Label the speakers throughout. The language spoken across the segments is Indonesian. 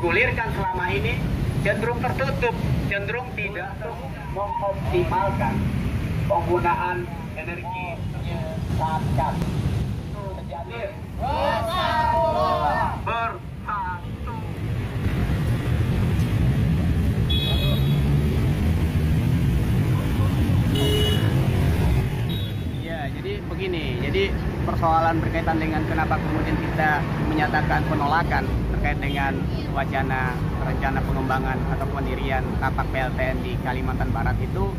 Speaker 1: Gulirkan selama ini cenderung tertutup, cenderung tidak mengoptimalkan penggunaan energi saat terjadi bersatu.
Speaker 2: Ya, jadi begini. Jadi persoalan berkaitan dengan kenapa kemudian kita menyatakan penolakan terkait dengan wacana rencana pengembangan atau pendirian tapak PLTN di Kalimantan Barat itu,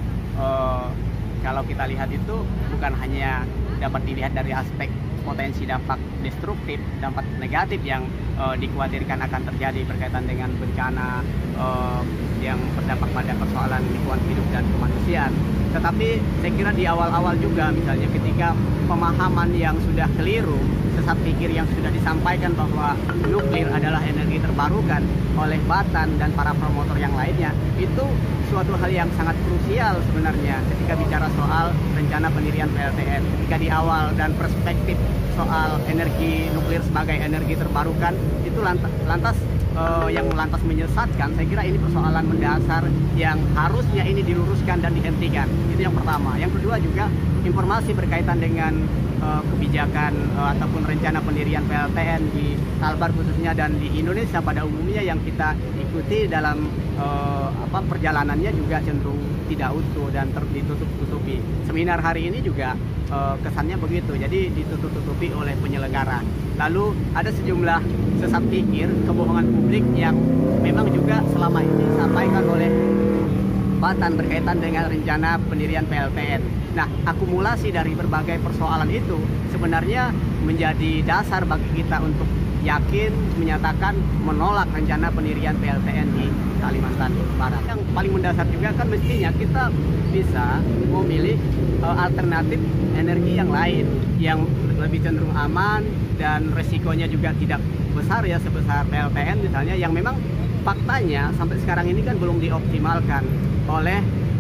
Speaker 2: kalau kita lihat itu bukan hanya dapat dilihat dari aspek potensi dampak destruktif, dampak negatif yang dikhawatirkan akan terjadi berkaitan dengan bencana yang berdampak pada persoalan lingkungan hidup dan kemanusiaan. Tetapi saya kira di awal-awal juga, misalnya ketika pemahaman yang sudah keliru, sesat pikir yang sudah disampaikan bahwa nuklir adalah energi terbarukan oleh Batan dan para promotor yang lainnya, itu suatu hal yang sangat krusial sebenarnya ketika bicara soal rencana pendirian PLTN. Ketika di awal dan perspektif soal energi nuklir sebagai energi terbarukan itu lantas yang lantas menyesatkan, saya kira ini persoalan mendasar yang harusnya ini diluruskan dan dihentikan. Itu yang pertama. Yang kedua juga informasi berkaitan dengan kebijakan ataupun rencana pendirian PLTN di Kalbar khususnya dan di Indonesia pada umumnya yang kita ikuti dalam perjalanannya juga cenderung tidak utuh dan ditutup-tutupi. Seminar hari ini juga kesannya begitu, jadi ditutup-tutupi oleh penyelenggara. Lalu ada sejumlah sesat pikir, kebohongan publik yang memang juga selama ini disampaikan oleh Batan berkaitan dengan rencana pendirian PLTN. Nah, akumulasi dari berbagai persoalan itu sebenarnya menjadi dasar bagi kita untuk yakin menyatakan menolak rencana pendirian PLTN di Kalimantan Barat. Yang paling mendasar juga kan mestinya kita bisa memilih alternatif energi yang lain yang lebih cenderung aman dan resikonya juga tidak besar ya sebesar PLTN misalnya, yang memang faktanya sampai sekarang ini kan belum dioptimalkan oleh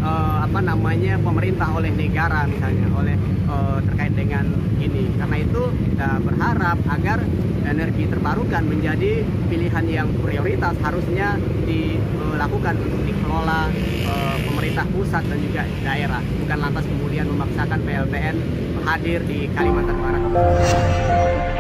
Speaker 2: pemerintah, oleh negara misalnya, oleh terkait dengan ini. Karena itu kita berharap agar energi terbarukan menjadi pilihan yang prioritas, harusnya dilakukan untuk dikelola pemerintah pusat dan juga daerah, bukan lantas kemudian memaksakan PLTN hadir di Kalimantan Barat.